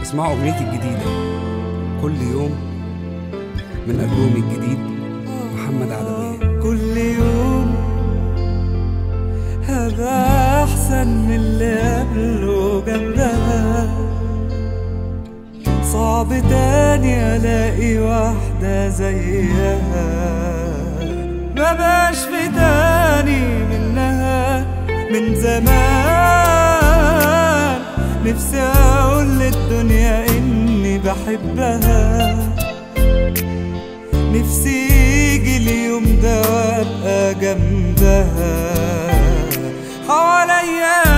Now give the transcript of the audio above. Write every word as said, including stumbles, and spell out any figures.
اسمعوا أغنيتي الجديدة كل يوم من ألبومي الجديد محمد عدوية. كل يوم هبقى أحسن من اللي قبله جنبها، صعب تاني ألاقي واحدة زيها، مبقاش في تاني منها من زمان. نفسي أقول للدنيا إني بحبها، نفسي يجي اليوم ده وأبقى جنبها. حواليا